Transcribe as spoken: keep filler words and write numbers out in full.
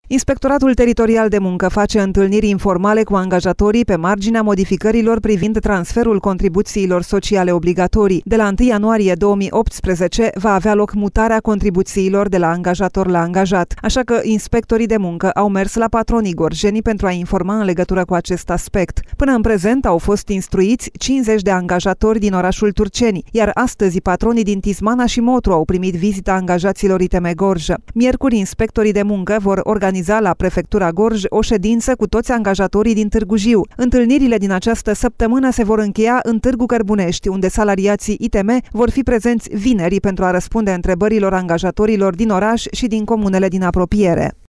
Inspectoratul Teritorial de Muncă face întâlniri informale cu angajatorii pe marginea modificărilor privind transferul contribuțiilor sociale obligatorii. De la întâi ianuarie două mii optsprezece va avea loc mutarea contribuțiilor de la angajator la angajat, așa că inspectorii de muncă au mers la patronii gorjeni pentru a informa în legătură cu acest aspect. Până în prezent au fost instruiți cincizeci de angajatori din orașul Turceni, iar astăzi patronii din Tismana și Motru au primit vizita angajaților I T M Gorj. Miercuri, inspectorii de muncă vor organiza la Prefectura Gorj o ședință cu toți angajatorii din Târgu Jiu. Întâlnirile din această săptămână se vor încheia în Târgu Cărbunești, unde salariații I T M vor fi prezenți vineri pentru a răspunde întrebărilor angajatorilor din oraș și din comunele din apropiere.